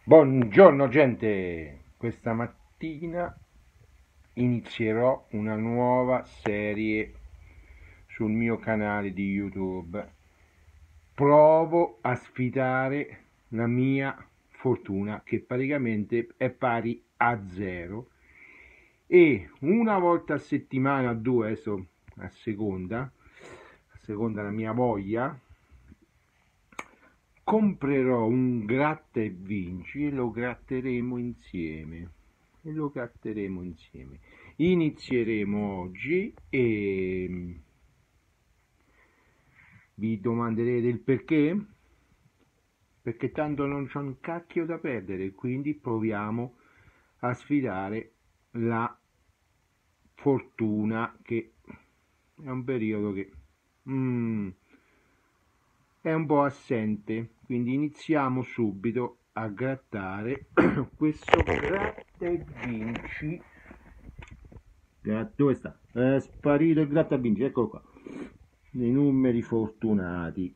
Buongiorno gente, questa mattina inizierò una nuova serie sul mio canale di YouTube. Provo a sfidare la mia fortuna che praticamente è pari a zero e una volta a settimana, due, adesso a seconda la mia voglia, comprerò un gratta e vinci e lo gratteremo insieme. Inizieremo oggi e vi domanderete il perché? Perché tanto non c'ho un cacchio da perdere, quindi proviamo a sfidare la fortuna, che è un periodo che è un po' assente, quindi iniziamo subito a grattare questo gratta e vinci. Dove sta? È sparito il gratta e vinci, eccolo qua. I numeri fortunati,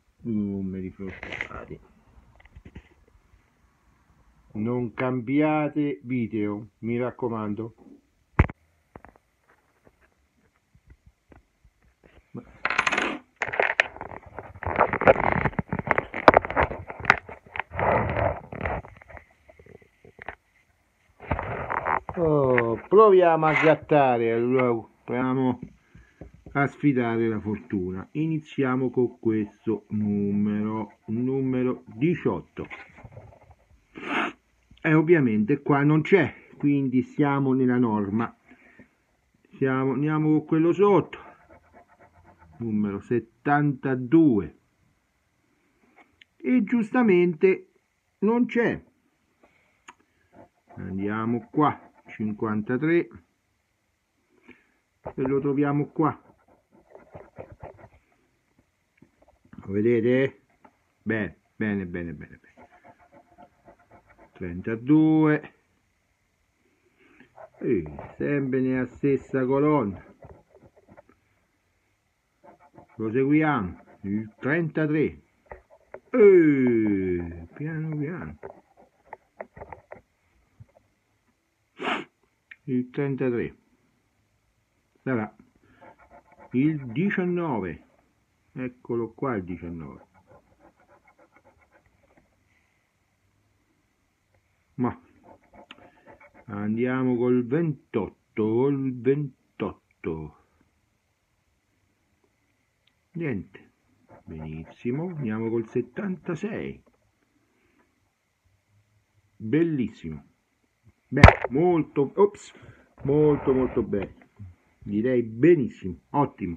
non cambiate video, mi raccomando. Proviamo a grattare, allora, proviamo a sfidare la fortuna. Iniziamo con questo numero 18 e ovviamente qua non c'è, quindi siamo nella norma. Andiamo con quello sotto, numero 72, e giustamente non c'è. Andiamo qua, 53, e lo troviamo qua. Lo vedete? Bene. 32, sempre nella stessa colonna. Proseguiamo, il 33, piano, il 33 sarà il 19, eccolo qua il 19, ma andiamo col 28, niente, benissimo. Andiamo col 76, bellissimo, molto bene, direi benissimo, ottimo.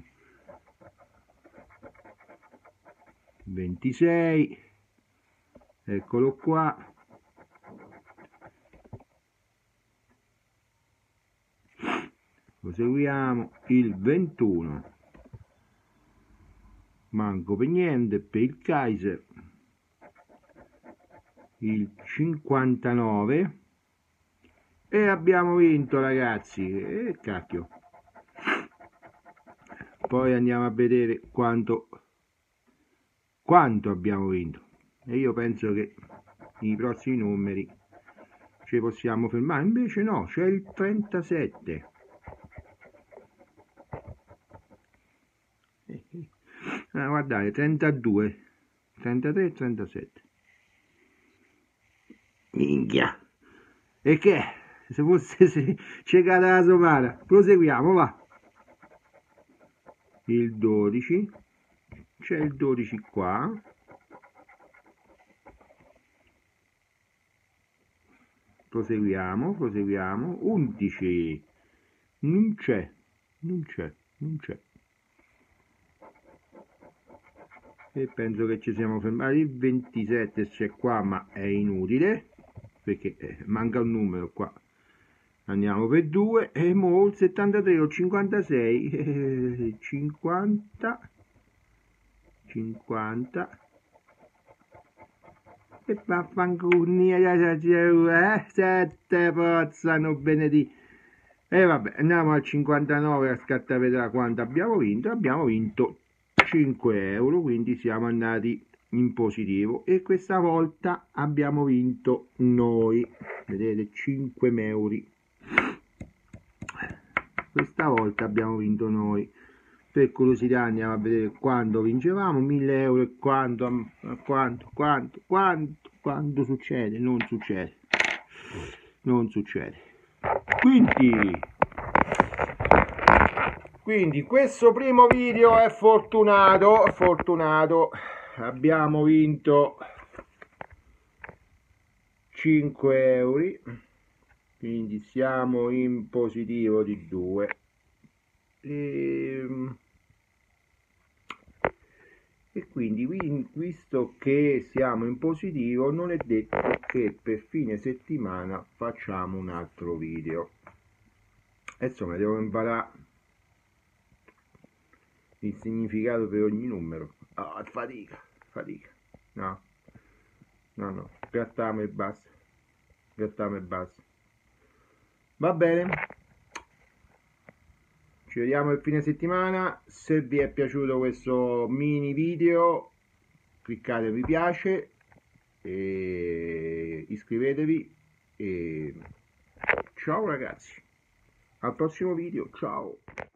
26, eccolo qua. Proseguiamo, il 21, manco per niente per il Kaiser, il 59, e abbiamo vinto, ragazzi, cacchio. Poi andiamo a vedere quanto abbiamo vinto, e io penso che i prossimi numeri ci possiamo fermare. Invece no, c'è il 37. Guardate, 32, 33 e 37. Minchia, e che se fosse cecata la somara. Proseguiamo, va. Il 12, c'è il 12 qua. Proseguiamo, 11, non c'è, e penso che ci siamo fermati. Il 27 c'è qua, ma è inutile perché manca un numero qua. Andiamo per 2, e mo il 73 o 56, 50, e vaffanculo, 7 pozzano benedì. E vabbè, andiamo al 59 a scattare, vedrà quanto abbiamo vinto. Abbiamo vinto 5 euro, quindi siamo andati in positivo, e questa volta abbiamo vinto noi, vedete, 5 euro. Questa volta abbiamo vinto noi. Per curiosità andiamo a vedere quando vincevamo 1000 euro e quanto succede. Non succede. Quindi questo primo video è fortunato, abbiamo vinto 5 euro, quindi siamo in positivo di 2. E quindi, visto che siamo in positivo, non è detto che per fine settimana facciamo un altro video. Insomma, devo imparare il significato per ogni numero. Fatica. No, grattiamo e basta. Va bene. Ci vediamo il fine settimana. Se vi è piaciuto questo mini video, cliccate mi piace e iscrivetevi e ciao ragazzi, al prossimo video, ciao.